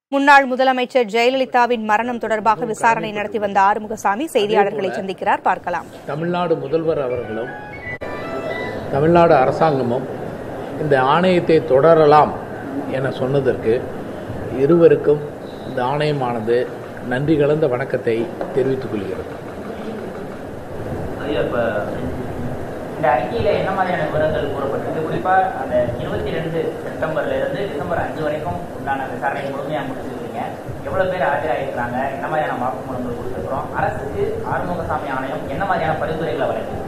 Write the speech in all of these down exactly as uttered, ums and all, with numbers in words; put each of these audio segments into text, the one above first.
முன்னாள் முதலமைச்சர் ஜெயலலிதாவின் மரணம் தொடர்பாக விசாரணை நடத்தி வந்த ஆறுமுகசாமி செய்தியாளர்களை சந்திக்கிறார். பார்க்கலாம். தமிழ்நாடு முதல்வர் அவர்களும் தமிழ்நாடு அரசாங்கமும் இந்த ஆணையத்தை தொடரலாம் என சொன்னதற்கு இருவருக்கும் இந்த ஆணையமானது நன்றி கலந்த வணக்கத்தை தெரிவித்துக் கொள்கிறது. இந்த அறிக்கையில என்ன மாதிரியான விவரங்கள் கூறப்பட்டிருக்கு? குறிப்பா அந்த இருபத்தி ரெண்டு செப்டம்பர்ல இருந்து டிசம்பர் அஞ்சு வரைக்கும் உண்டான விசாரணை முழுமையா முடிச்சிருக்கீங்க. எவ்வளவு பேர் ஆஜராயிருக்கிறாங்க, என்ன மாதிரியான வாக்குமூலங்கள் கொடுத்துருக்கிறோம், அரசுக்கு ஆறுமுகசாமி ஆணையம் என்ன மாதிரியான பரிந்துரைகளை வழங்குது?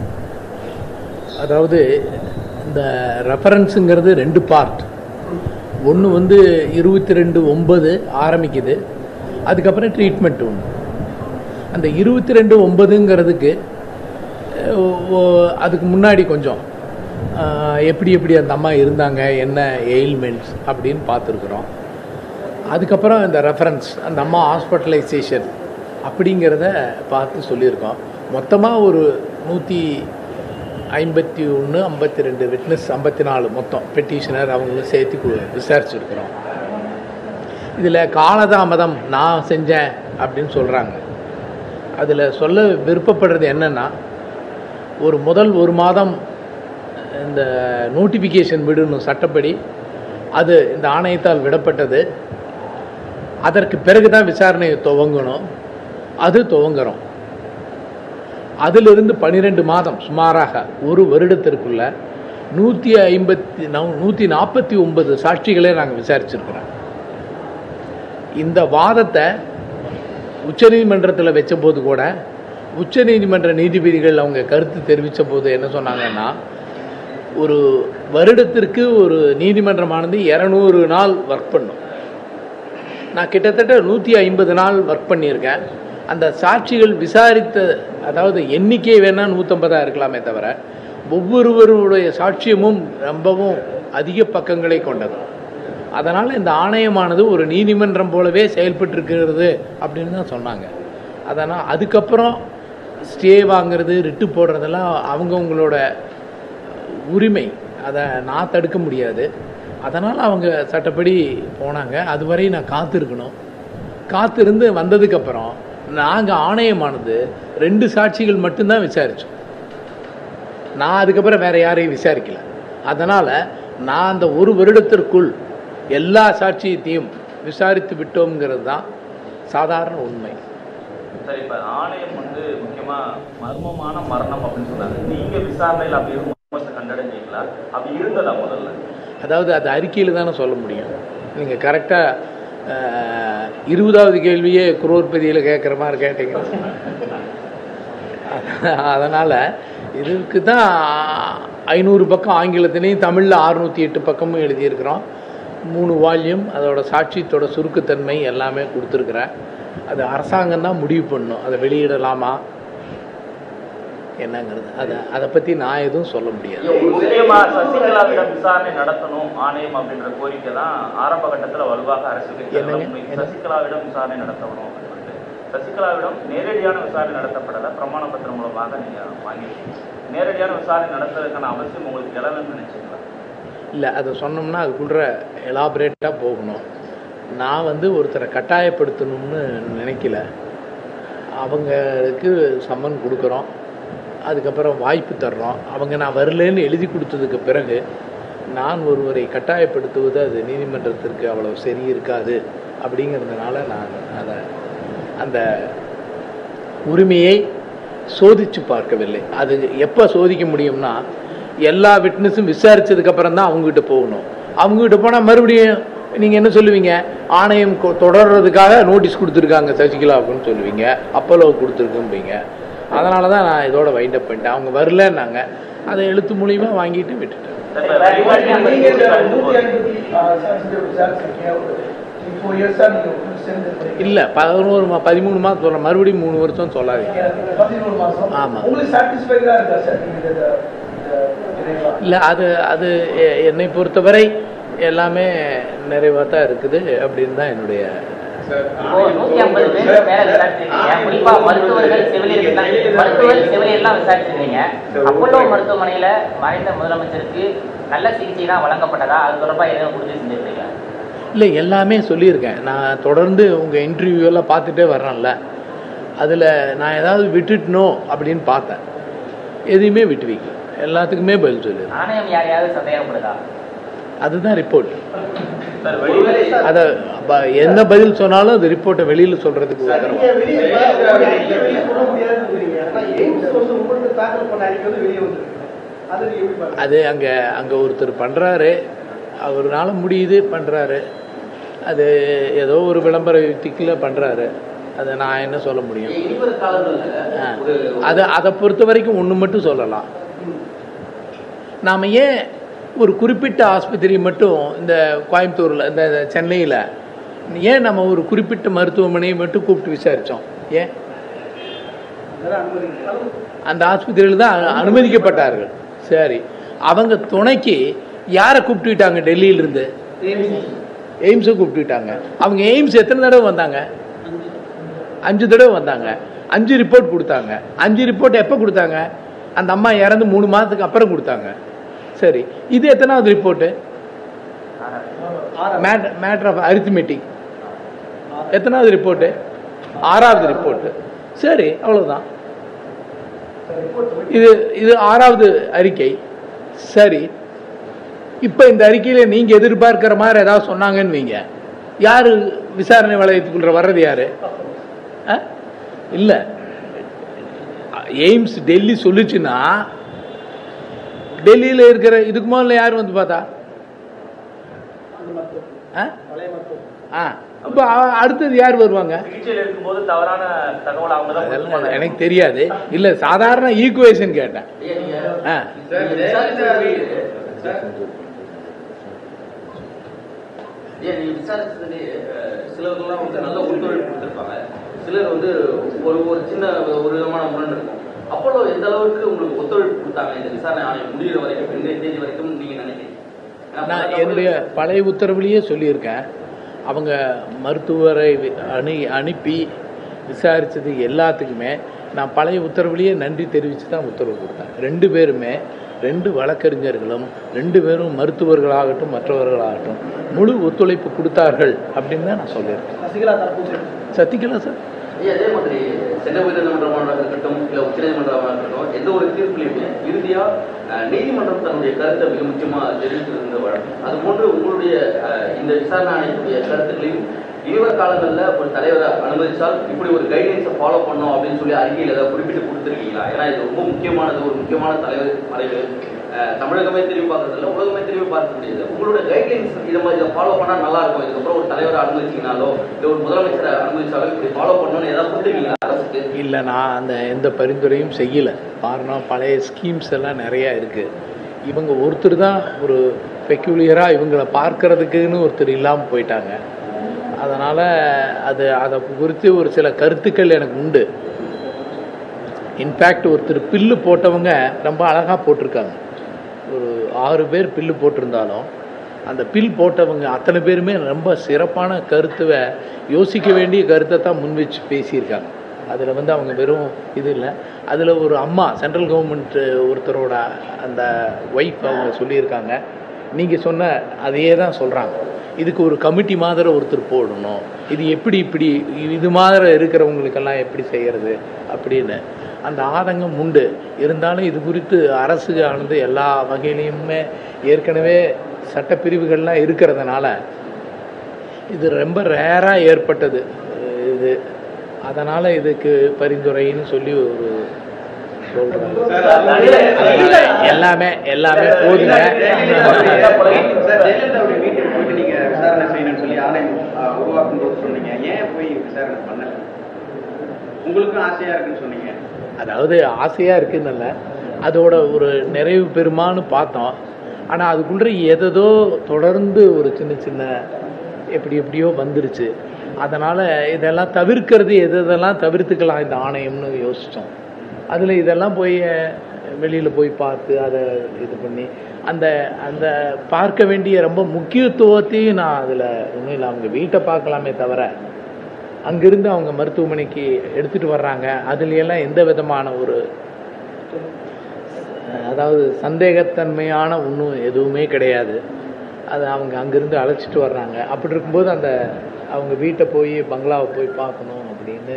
அதாவது இந்த ரெஃபரன்ஸுங்கிறது ரெண்டு பார்ட். ஒன்று வந்து இருபத்தி ரெண்டு ஒன்பது ஆரம்பிக்குது, அதுக்கப்புறம் ட்ரீட்மெண்ட் ஒன்று. அந்த இருபத்தி ரெண்டு ஒன்பதுங்கிறதுக்கு அதுக்கு முன்னாடி கொஞ்சம் எப்படி எப்படி அந்த அம்மா இருந்தாங்க, என்ன எயில்மெண்ட்ஸ் அப்படின்னு பார்த்துருக்குறோம். அதுக்கப்புறம் இந்த ரெஃபரன்ஸ் அந்த அம்மா ஹாஸ்பிட்டலைசேஷன் அப்படிங்கிறத பார்த்து சொல்லியிருக்கோம். மொத்தமாக ஒரு நூற்றி ஐம்பத்தி ஒன்று ஐம்பத்தி ரெண்டு விட்னஸ் ஐம்பத்தி நாலு மொத்தம் பெட்டிஷனர் அவங்களும் சேர்த்து விசாரிச்சுருக்குறோம். இதில் காலதாமதம் நான் செஞ்சேன் அப்படின்னு சொல்கிறாங்க. அதில் சொல்ல விருப்பப்படுறது என்னென்னா, ஒரு முதல் ஒரு மாதம் இந்த நோட்டிஃபிகேஷன் விடணும் சட்டப்படி, அது இந்த ஆணையத்தால் விடப்பட்டது. அதற்கு பிறகு தான் விசாரணையை துவங்கணும், அது துவங்குறோம். அதிலிருந்து பன்னிரெண்டு மாதம் சுமாராக ஒரு வருடத்திற்குள்ள நூற்றி ஐம்பத்தி நூற்றி நாற்பத்தி ஒன்பது சாட்சிகளே நாங்கள் விசாரிச்சிருக்கிறோம். இந்த வாதத்தை உச்சநீதிமன்றத்தில் வச்ச போது கூட உச்சநீதிமன்ற நீதிபதிகள் அவங்க கருத்து தெரிவித்த போது என்ன சொன்னாங்கன்னா, ஒரு வருடத்திற்கு ஒரு நீதிமன்றமானது இரநூறு நாள் ஒர்க் பண்ணும். நான் கிட்டத்தட்ட நூற்றி ஐம்பது நாள் ஒர்க் பண்ணியிருக்கேன். அந்த சாட்சிகள் விசாரித்த, அதாவது எண்ணிக்கை வேணால் நூற்றம்பதாக இருக்கலாமே தவிர ஒவ்வொருவருடைய சாட்சியமும் ரொம்பவும் அதிக பக்கங்களை கொண்டது. அதனால் இந்த ஆணையமானது ஒரு நீதிமன்றம் போலவே செயல்பட்டுருக்கிறது அப்படின்னு தான் சொன்னாங்க. அதனால் அதுக்கப்புறம் ஸ்டே வாங்கிறது, ரிட்டு போடுறதெல்லாம் அவங்கவுங்களோட உரிமை, அதை நான் தடுக்க முடியாது. அதனால் அவங்க சட்டப்படி போனாங்க. அதுவரை நான் காத்திருக்கணும். காத்திருந்து வந்ததுக்கப்புறம் நாங்கள் ஆணையமானது ரெண்டு சாட்சிகள் மட்டும்தான் விசாரித்தோம். நான் அதுக்கப்புறம் வேறு யாரையும் விசாரிக்கல. அதனால் நான் அந்த ஒரு வருடத்திற்குள் எல்லா சாட்சியத்தையும் விசாரித்து விட்டோங்கிறது தான் சாதாரண உண்மை. சரி, இப்போ ஆணையம் வந்து முக்கியமாக மர்மமான மரணம் அப்படின்னு சொன்னாங்க. நீங்கள் விசாரணையில் அப்படி இருக்கும் கண்டடைஞ்சீங்களா? அப்படி இருந்ததா முதல்ல? அதாவது அது அறிக்கையில் தானே சொல்ல முடியும். நீங்கள் கரெக்டாக இருபதாவது கேள்வியே குரோர்பதியில் கேட்குற மாதிரி கேட்டீங்க. அதனால் இதுக்கு தான் ஐநூறு பக்கம் ஆங்கிலத்திலையும் தமிழில் அறுநூற்றி எட்டு பக்கமும் எழுதியிருக்கிறோம். மூணு வால்யூம், அதோட சாட்சியத்தோட சுருக்கத்தன்மை எல்லாமே கொடுத்துருக்குறேன். அது அரசாங்கம் தான் முடிவு பண்ணணும், அதை வெளியிடலாமா என்னங்கிறது. அதை அதை பற்றி நான் எதுவும் சொல்ல முடியாது. சசிகலாவிடம் விசாரணை நடத்தணும் ஆணையம் அப்படின்ற கோரிக்கை தான் ஆரம்ப கட்டத்தில் வலுவாக அரசு சசிகலாவிடம் விசாரணை நடத்தணும். சசிகலாவிடம் நேரடியான விசாரணை நடத்தப்படலை, பிரமாண பத்திரம் மூலமாக நீங்கள் வாங்கியிருக்கீங்க. நேரடியான விசாரணை நடத்துறதுக்கான அவசியம் உங்களுக்கு எழலன்னு நினைச்சீங்களா? இல்லை, அதை சொன்னோம்னா அதுக்குள்ள எலாபரேட்டாக போகணும். நான் வந்து ஒருத்தரை கட்டாயப்படுத்தணும்னு நினைக்கல. அவங்களுக்கு சம்மன் கொடுக்குறோம், அதுக்கப்புறம் வாய்ப்பு தர்றோம். அவங்க நான் வரலன்னு எழுதி கொடுத்ததுக்கு பிறகு நான் ஒருவரை கட்டாயப்படுத்துவது அது நீதிமன்றத்திற்கு அவ்வளோ சரி இருக்காது. அப்படிங்கிறதுனால நான் அதை அந்த உரிமையை சோதித்து பார்க்கவில்லை. அது எப்போ சோதிக்க முடியும்னா, எல்லா விட்னஸும் விசாரித்ததுக்கப்புறம் தான் அவங்ககிட்ட போகணும். அவங்ககிட்ட போனால் மறுபடியும் நீங்கள் என்ன சொல்லுவீங்க, ஆணையம் தொடர்றதுக்காக நோட்டீஸ் கொடுத்துருக்காங்க சசிகலா அப்படின்னு சொல்லுவீங்க, அப்போலோ கொடுத்துருக்கும்பீங்க. அதனால தான் நான் இதோட வைண்ட் அப் பண்ணிட்டேன். அவங்க வரலன்னாங்க, அதை எழுத்து மூலியமாக வாங்கிட்டு விட்டுட்டேன். இல்லை, பதினோரு மா பதிமூணு மாதம் சொல்ல, மறுபடியும் மூணு வருஷம் சொல்லாதீங்க. ஆமாம், இல்லை, அது அது என்னை பொறுத்தவரை எல்லாமே நிறைவாக தான் இருக்குது அப்படின்னு தான் என்னுடைய. நூத்தி ஐம்பது பேர் மேல விசாரிச்சிருக்கீங்க. குறிப்பா மருத்துவர்கள், செவிலியர்கள் மருத்துவர் செவிலியர்லாம் விசாரிச்சிருக்கீங்க. அப்போலோ மருத்துவமனையில மறைந்த முதலமைச்சருக்கு நல்ல சிகிச்சை தான் வழங்கப்பட்டதா? அது தொடர்பாக எதுவும் உறுதி செஞ்சிருக்கீங்க? இல்லை எல்லாமே சொல்லியிருக்கேன். நான் தொடர்ந்து உங்கள் இன்டர்வியூவெல்லாம் பார்த்துட்டே வர்றேன்ல, அதில் நான் ஏதாவது விட்டுட்டனோ அப்படின்னு பார்த்தேன். எதையுமே விட்டு வைக்க, எல்லாத்துக்குமே பதில் சொல்லு. ஆணையம் யாரையாவது சந்தேகப்படுதா? அதுதான் ரிப்போர்ட். அதை என்ன பதில் சொன்னாலும் அது ரிப்போர்ட்டை வெளியில் சொல்கிறதுக்கு அது அங்கே அங்கே ஒருத்தர் பண்ணுறாரு, அவர்னால முடியுது பண்ணுறாரு. அது ஏதோ ஒரு விளம்பர யுக்திக்குள்ள பண்ணுறாரு. அதை நான் என்ன சொல்ல முடியும்? அதை அதை பொறுத்த வரைக்கும் ஒன்று மட்டும் சொல்லலாம். நாம் ஏன் ஒரு குறிப்பிட்ட ஆஸ்பத்திரி மட்டும் இந்த கோயம்புத்தூரில் இந்த சென்னையில் ஏன் நம்ம ஒரு குறிப்பிட்ட மருத்துவமனையை மட்டும் கூப்பிட்டு விசாரித்தோம்? ஏன் அந்த ஆஸ்பத்திரியில் தான் அனுமதிக்கப்பட்டார்கள். சரி, அவங்க துணைக்கு யாரை கூப்பிட்டுக்கிட்டாங்க? டெல்லியிலிருந்து எய்ம்ஸை கூப்பிட்டுக்கிட்டாங்க. அவங்க எய்ம்ஸ் எத்தனை தடவை வந்தாங்க? அஞ்சு தடவை வந்தாங்க. அஞ்சு ரிப்போர்ட் கொடுத்தாங்க. அஞ்சு ரிப்போர்ட் எப்போ கொடுத்தாங்க? அந்த அம்மா இறந்து மூணு மாதத்துக்கு அப்புறம் கொடுத்தாங்க. சரி, இது எத்தனாவது ரிப்போர்ட்டு? மேட்டர் ஆஃப் அரித்மெட்டிக் எத்தனாவது ரிப்போர்ட்டு? ஆறாவது ரிப்போர்ட்டு. சரி, அவ்வளோதான். இது இது ஆறாவது அறிக்கை. சரி, இப்போ இந்த அறிக்கையில் நீங்கள் எதிர்பார்க்கிற மாதிரி ஏதாவது சொன்னாங்கன்னு வைங்க, யார் விசாரணை வளையத்துக்குள்ள வர்றது? யார்? இல்லை, எய்ம்ஸ் டெல்லி சொல்லிச்சுன்னா டெல்லியில் இருக்கிற இதுக்கு முதல்ல யார் வந்து பார்த்தா? ஆ, இப்போ அடுத்தது யார் வருவாங்க? எனக்கு தெரியாது. இல்லை, சாதாரண ஈக்குவேஷன் கேட்டேன். ஆ, சிலருக்குலாம் வந்து நல்ல ஒத்துழைப்பு கொடுத்துருப்பாங்க, சிலர் வந்து ஒரு ஒரு சின்ன ஒரு விதமான முரண் இருக்கும். அப்போலோ எந்த அளவுக்கு உங்களுக்கு ஒத்துழைப்பு கொடுத்தாங்க இந்த விசாரணை ஆணையம் முடிகிற வரைக்கும், இன்றைய தேதி வரைக்கும் நீங்க நினைக்கிறீங்க? நான் என்னுடைய பழைய உத்தரவுலேயே சொல்லியிருக்கேன். அவங்க மருத்துவரை அணி அனுப்பி விசாரித்தது எல்லாத்துக்குமே நான் பழைய உத்தரவுலேயே நன்றி தெரிவித்து தான் உத்தரவு கொடுத்தேன். ரெண்டு பேருமே, ரெண்டு வழக்கறிஞர்களும் ரெண்டு பேரும் மருத்துவர்களாகட்டும் மற்றவர்களாகட்டும் முழு ஒத்துழைப்பு கொடுத்தார்கள் அப்படின்னு தான் நான் சொல்லியிருக்கேன். சசிகலா சார் அதே மாதிரி சென்னை உயர்நீதிமன்றமாக இருக்கட்டும், இல்லை உச்சநீதிமன்றமாக இருக்கட்டும், எந்த ஒரு தீர்ப்புலையுமே இறுதியாக நீதிமன்றம் தன்னுடைய கருத்தை மிக முக்கியமாக தெரிவித்திருந்த வழக்கம். அது போன்று உங்களுடைய இந்த விசாரணை ஆணையத்துடைய கருத்துக்களையும் இனிவர் காலங்களில் ஒரு தலைவரை அனுமதித்தால் இப்படி ஒரு கைட்லைன்ஸை ஃபாலோ பண்ணோம் அப்படின்னு சொல்லி அறிக்கையில் ஏதாவது குறிப்பிட்டு கொடுத்துருக்கீங்களா? ஏன்னா இது ரொம்ப முக்கியமானது, ஒரு முக்கியமான தலைவர் மறைவு. தமிழகமே திரும்பி பார்க்கறதில்ல, உலகமே திரும்பி பார்க்க முடியாது. உங்களோட கைட்லைன்ஸ் இதை மாதிரி இதை ஃபாலோ பண்ணால் நல்லா இருக்கும், இதுக்கப்புறம் ஒரு தலைவரை அனுமதிச்சிங்கனாலோ இல்லை ஒரு முதலமைச்சரை அனுமதிச்சாலோ இப்படி ஃபாலோ பண்ணணும்னு ஏதாவது கொடுத்துருக்கீங்களா அரசுக்கு? இல்லை, நான் அந்த எந்த பரிந்துரையும் செய்யலை. காரணம், பழைய ஸ்கீம்ஸ் எல்லாம் நிறையா இருக்குது. இவங்க ஒருத்தர் தான் ஒரு பெக்யூலியராக இவங்களை பார்க்கறதுக்குன்னு ஒருத்தர் இல்லாமல் போயிட்டாங்க. அதனால் அது அதை குறித்து ஒரு சில கருத்துக்கள் எனக்கு உண்டு. இன்ஃபேக்ட் ஒருத்தர் பில்லு போட்டவங்க ரொம்ப அழகாக போட்டிருக்காங்க. ஒரு ஆறு பேர் பில்லு போட்டிருந்தாலும் அந்த பில் போட்டவங்க அத்தனை பேருமே ரொம்ப சிறப்பான கருத்துவை, யோசிக்க வேண்டிய கருத்தை தான் முன் வச்சு பேசியிருக்காங்க. அதில் வந்து அவங்க வெறும் இது இல்லை. அதில் ஒரு அம்மா சென்ட்ரல் கவர்மெண்ட் ஒருத்தரோட அந்த ஒய்ஃப் அவங்க சொல்லியிருக்காங்க. நீங்கள் சொன்ன அதையே தான் சொல்கிறாங்க. இதுக்கு ஒரு கமிட்டி மாதிரி ஒருத்தர் போடணும், இது எப்படி இப்படி இது மாதிரி இருக்கிறவங்களுக்கெல்லாம் எப்படி செய்கிறது அப்படின்னு அந்த ஆதங்கம் உண்டு. இருந்தாலும் இது குறித்து அரசு ஆனது எல்லா வகையிலையுமே ஏற்கனவே சட்டப்பிரிவுகள்லாம் இருக்கிறதுனால இது ரொம்ப ரேராக ஏற்பட்டது இது. அதனால் இதுக்கு பரிந்துரைன்னு சொல்லி ஒரு சொல்கிறாங்க. எல்லாமே எல்லாமே போதுங்க. விசாரணை செய்யணும்னு சொல்லி ஆணையம் உருவாக்கும் போது சொன்னீங்க, ஏன் போய் விசாரணை பண்ணல? உங்களுக்கும் ஆசையா இருக்குன்னு சொன்னீங்க. அதாவது ஆசையாக இருக்குன்னு, அதோட ஒரு நிறைவு பெருமான்னு பார்த்தோம். ஆனால் அதுக்குள்ளே எதோ தொடர்ந்து ஒரு சின்ன சின்ன எப்படி எப்படியோ வந்துருச்சு. அதனால் இதெல்லாம் தவிர்க்கிறது எது எதெல்லாம் தவிர்த்துக்கலாம் இந்த ஆணையம்னு யோசித்தோம். அதில் இதெல்லாம் போய் வெளியில் போய் பார்த்து அதை இது பண்ணி அந்த அந்த பார்க்க வேண்டிய ரொம்ப முக்கியத்துவத்தையும் நான் அதில் ஒன்றும் இல்லை. அவங்க வீட்டை பார்க்கலாமே தவிர அங்கிருந்து அவங்க மருத்துவமனைக்கு எடுத்துகிட்டு வர்றாங்க, அதுலையெல்லாம் எந்த விதமான ஒரு அதாவது சந்தேகத்தன்மையான ஒன்றும் எதுவுமே கிடையாது. அது அவங்க அங்கேருந்து அழைச்சிட்டு வர்றாங்க. அப்படி இருக்கும்போது அந்த அவங்க வீட்டை போய் பங்களாவை போய் பார்க்கணும் அப்படின்னு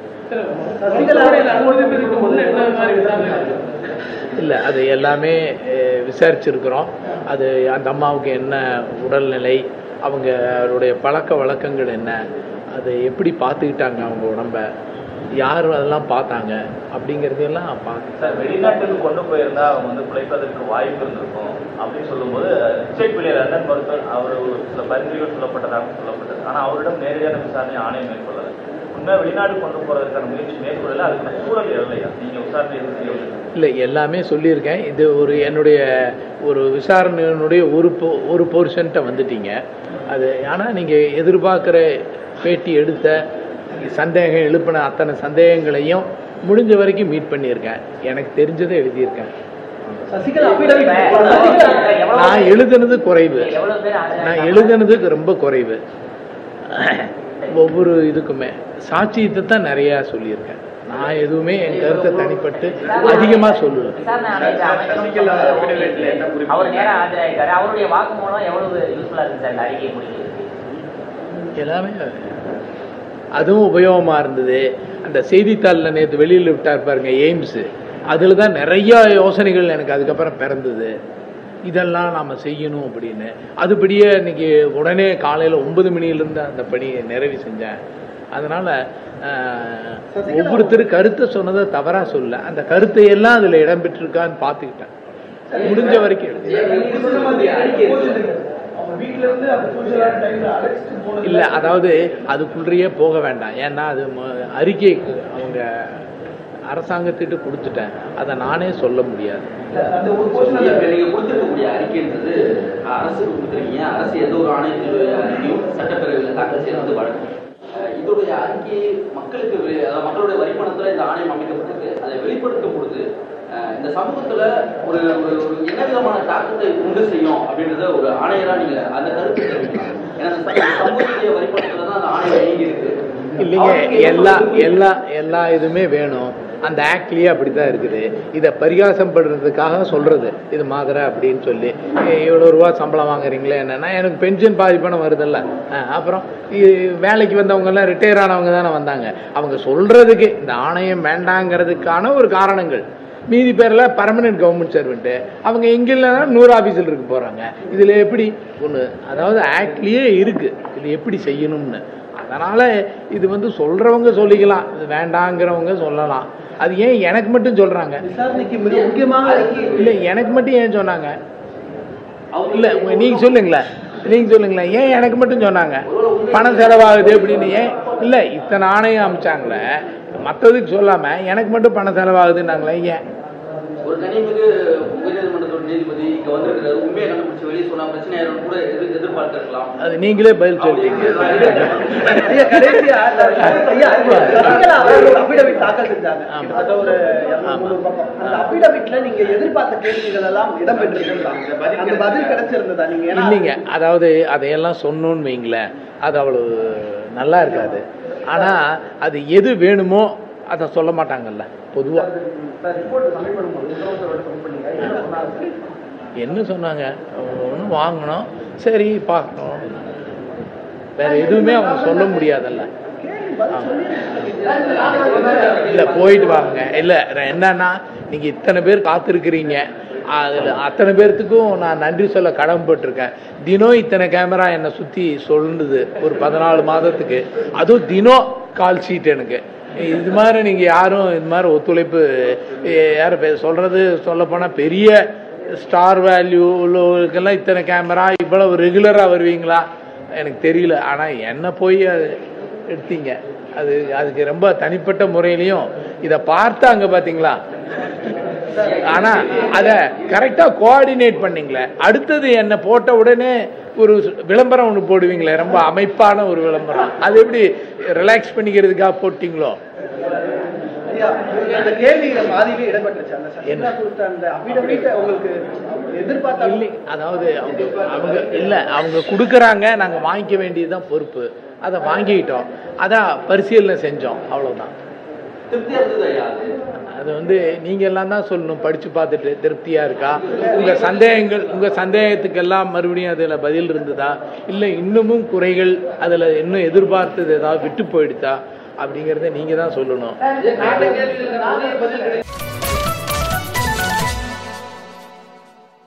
இல்லை, அது எல்லாமே விசாரிச்சிருக்கிறோம். அது அந்த அம்மாவுக்கு என்ன உடல்நிலை, அவங்களுடைய பழக்க வழக்கங்கள் என்ன, அதை எப்படி பார்த்துக்கிட்டாங்க, அவங்க உடம்ப யார் அதெல்லாம் பார்த்தாங்க அப்படிங்கிறதெல்லாம் பார்த்து. சார், வெளிநாட்டுக்கு கொண்டு போயிருந்தா அவங்க வந்து பிழைப்பதற்கு வாய்ப்பு இருந்திருக்கும் அப்படின்னு சொல்லும்போது ரிச்சர்ட் பிள்ளை லண்டன் மருத்துவர் அவர் சில பரிந்துரைகள் சொல்லப்பட்டதாக சொல்லப்பட்டது. ஆனால் அவரிடம் நேரடியான விசாரணை ஆணையம் மேற்கொள்ளது. உண்மையாக வெளிநாடு கொண்டு போகிறதுக்கான முயற்சி மேற்கொள்ளல, அதுக்கான சூழல் இல்லையா? நீங்கள் விசாரணை எதுவும் செய்யவில்லை? இல்லை, எல்லாமே சொல்லியிருக்கேன். இது ஒரு என்னுடைய ஒரு விசாரணையினுடைய ஒரு ஒரு போர்ஷன்ட்ட வந்துட்டீங்க. அது ஆனால் நீங்கள் எதிர்பார்க்குற பேட்டி எடுத்த சந்தேகம் எழுப்பின அத்தனை சந்தேகங்களையும் முடிஞ்ச வரைக்கும் மீட் பண்ணியிருக்கேன். எனக்கு தெரிஞ்சதை எழுதியிருக்கேன். நான் எழுதுனது குறைவு, நான் எழுதுனதுக்கு ரொம்ப குறைவு. ஒவ்வொரு இதுக்குமே சாட்சியத்தை தான் நிறையா சொல்லியிருக்கேன். நான் எதுவுமே என் கருத்தை தனிப்பட்டு அதிகமாக சொல்லுவேன். எல்லாமே அதுவும் உபயோகமாக இருந்தது. அந்த செய்தித்தாளில் நேற்று வெளியில் விட்டார் பாருங்க, எய்ம்ஸு, அதில் தான் நிறையா யோசனைகள் எனக்கு அதுக்கப்புறம் பிறந்தது. இதெல்லாம் நாம் செய்யணும் அப்படின்னு. அதுபடியே இன்னைக்கு உடனே காலையில் ஒன்பது மணியிலேருந்து அந்த பணியை நிறைவு செஞ்சேன். அதனால் ஒவ்வொருத்தர் கருத்தை சொன்னதை தவறாக சொல்ல, அந்த கருத்தை எல்லாம் அதில் இடம்பெற்றிருக்கான்னு பார்த்துக்கிட்டேன். முடிஞ்ச வரைக்கும் இல்லை, அதாவது அதுக்குள்ளேயே போக வேண்டாம். ஏன்னா அது அறிக்கை அவங்க அரசாங்கத்திட்டு கொடுத்துட்டேன், அதை நானே சொல்ல முடியாது. நீங்க கொடுத்திருக்கக்கூடிய அறிக்கைன்றது அரசுக்கு கொடுத்துருக்கீங்க. அரசு எந்த ஒரு ஆணையத்தையும் சட்டப்பேரவையில் தாக்கல் செய்யறது வழக்கம். இதோடைய அறிக்கை மக்களுக்கு, அதாவது மக்களுடைய வரிப்பணத்துல இந்த ஆணையம் அமைக்கப்பட்டது. அதை வெளிப்படுத்தும் பொழுது இந்த சமூகத்துல ஒரு ஒரு என்ன விதமான தாக்கத்தை உண்டு செய்யும் அப்படின்றத ஒரு ஆணையரா நீங்க அந்த கருத்து தெரிவிக்கலாம். ஏன்னா சமூகத்துடைய வரிப்பணத்துல தான் அந்த ஆணையம் இயங்கி இருக்கு. இல்லைங்க, எல்லா எல்லா எல்லா இதுவுமே வேணும். அந்த ஆக்ட்லேயே அப்படி தான் இருக்குது. இதை பரிகாசம் படுறதுக்காக சொல்கிறது இது மாதிரி அப்படின்னு சொல்லி, இவ்வளோ ரூபா சம்பளம் வாங்குறீங்களே என்னென்னா, எனக்கு பென்ஷன் பாதி பணம் வருதில்ல. அப்புறம் வேலைக்கு வந்தவங்கெல்லாம் ரிட்டையர் ஆனவங்க தானே வந்தாங்க. அவங்க சொல்கிறதுக்கு இந்த ஆணையம் வேண்டாங்கிறதுக்கான ஒரு காரணங்கள். மீதி பேரில் பர்மனெண்ட் கவர்மெண்ட் சர்வெண்ட்டு, அவங்க எங்கே இல்லைன்னா நூறு ஆஃபீஸில் இருக்க போகிறாங்க. இதில் எப்படி ஒன்று, அதாவது ஆக்ட்லேயே இருக்குது இது எப்படி செய்யணும்னு. அதனால் இது வந்து சொல்கிறவங்க சொல்லிக்கலாம், இது வேண்டாங்கிறவங்க சொல்லலாம். அது ஏன் எனக்கு மட்டும் சொல்கிறாங்க? இல்லை, எனக்கு மட்டும் ஏன் சொன்னாங்க? இல்லை, நீங்கள் சொல்லுங்களேன், நீங்கள் சொல்லுங்களேன், ஏன் எனக்கு மட்டும் சொன்னாங்க பணம் செலவாகுது அப்படின்னு? ஏன் இல்லை, இத்தனை ஆணையம் அமைச்சாங்களே, மற்றதுக்கு சொல்லாமல் எனக்கு மட்டும் பணம் செலவாகுதுன்னாங்களே ஏன்? ஒரு தனிமிகு உயர்நீதிமன்றத்தோட நீதிபதி இங்க வந்திருக்கிறாரு, உண்மையை கண்டுபிடிச்சு வெளியே சொன்னா பிரச்சனை யாரும் கூட எதிர்பார்த்திருக்கலாம். அது நீங்களே பதில் சொல்றீங்க. தாக்கல் செஞ்சாங்க கிட்டத்தட்ட ஒரு இருநூறு பக்கம். அந்த அபிடவிட்ல நீங்க எதிர்பார்த்த கேள்விகள் எல்லாம் இடம்பெற்றிருந்தாங்க. அந்த பதில் கிடைச்சிருந்ததா? நீங்க இல்லைங்க, அதாவது அதையெல்லாம் சொன்னோன்னு வைங்களேன், அது அவ்வளவு நல்லா இருக்காது. ஆனா அது எது வேணுமோ அதை சொல்ல மாட்டாங்கல்ல பொதுவா. என்ன சொன்னாங்க? ஒன்று வாங்கணும், சரி பார்க்கணும், வேற எதுவுமே அவங்க சொல்ல முடியாதல்ல. இல்லை, போயிட்டு வாங்க. இல்லை, என்னன்னா நீங்க இத்தனை பேர் காத்திருக்கிறீங்க, அதில் அத்தனை பேர்த்துக்கும் நான் நன்றி சொல்ல கடமைப்பட்டிருக்கேன். தினம் இத்தனை கேமரா என்னை சுற்றி சொல்லுது ஒரு பதினாலு மாதத்துக்கு. அதுவும் தினம் கால் ஷீட் எனக்கு. இது மாதிரி நீங்கள் யாரும் இது மாதிரி ஒத்துழைப்பு யார் சொல்கிறது, சொல்லப்போனால் பெரிய ஸ்டார் வேல்யூ உள்ளவர்களுக்கெல்லாம் இத்தனை கேமரா இவ்வளவு ரெகுலராக வருவீங்களா எனக்கு தெரியல. ஆனால் என்ன போய் அது எடுத்தீங்க, அது அதுக்கு ரொம்ப தனிப்பட்ட முறையிலையும் இதை பார்த்து அங்கே பார்த்தீங்களா. ஆனால் அதை கரெக்டாக கோஆர்டினேட் பண்ணீங்களே. அடுத்தது என்ன போட்ட உடனே ஒரு விளம்பரம் ஒன்று போடுவீங்களே, ரொம்ப அமைப்பான ஒரு விளம்பரம், அது எப்படி ரிலாக்ஸ் பண்ணிக்கிறதுக்காக போட்டிங்களோ? அதாவது அவங்க அவங்க இல்லை, அவங்க கொடுக்குறாங்க, நாங்கள் வாங்கிக்க வேண்டியதுதான் பொறுப்பு. அதை வாங்கிக்கிட்டோம், அதான் பரிசீலனை செஞ்சோம், அவ்வளோதான். திருப்தியா இருந்தது ஐயா அது அது வந்து நீங்க எல்லாம் தான் சொல்லணும், படிச்சு பார்த்துட்டு திருப்தியா இருக்கா, உங்க சந்தேகங்கள் உங்க சந்தேகத்துக்கெல்லாம் மறுபடியும் அதுல பதில் இருந்ததா, இல்லை இன்னமும் குறைகள் அதுல இன்னும் எதிர்பார்த்தது ஏதாவது விட்டு போயிடுச்சா அப்படிங்கறத நீங்க தான் சொல்லணும்.